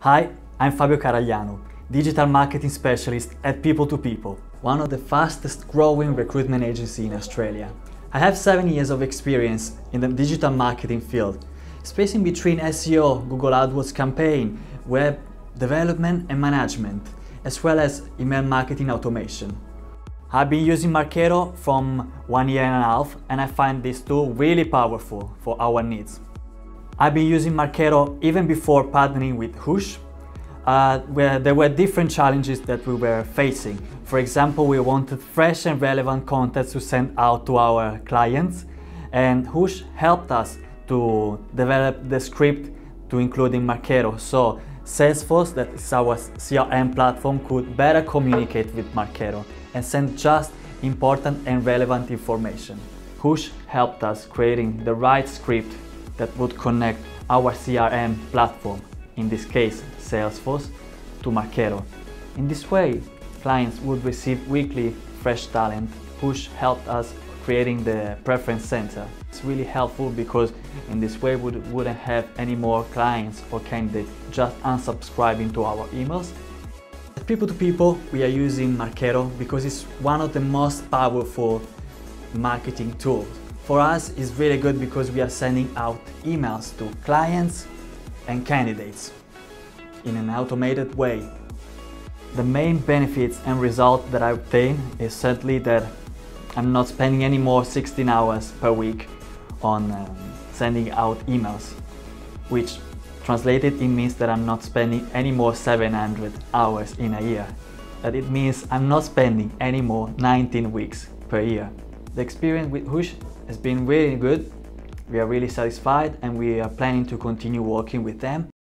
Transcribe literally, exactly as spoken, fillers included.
Hi, I'm Fabio Caragliano, Digital Marketing Specialist at People to People, one of the fastest growing recruitment agencies in Australia. I have seven years of experience in the digital marketing field, spacing between S E O, Google AdWords campaign, web development and management, as well as email marketing automation. I've been using Marketo from one year and a half, and I find this tool really powerful for our needs. I've been using Marketo even before partnering with Whoosh, uh, where there were different challenges that we were facing. For example, we wanted fresh and relevant content to send out to our clients, and Whoosh helped us to develop the script to include in Marketo. So Salesforce, that is our C R M platform, could better communicate with Marketo and send just important and relevant information. Whoosh helped us creating the right script that would connect our C R M platform, in this case Salesforce, to Marketo. In this way, clients would receive weekly fresh talent. Whoosh helped us creating the preference center. It's really helpful because in this way we wouldn't have any more clients or candidates just unsubscribing to our emails. At People to People, we are using Marketo because it's one of the most powerful marketing tools. For us, it's really good because we are sending out emails to clients and candidates in an automated way. The main benefits and result that I obtain is certainly that I'm not spending any more sixteen hours per week on um, sending out emails, which translated it means that I'm not spending any more seven hundred hours in a year. That it means I'm not spending any more nineteen weeks per year. The experience with Whoosh has been really good. We are really satisfied and we are planning to continue working with them.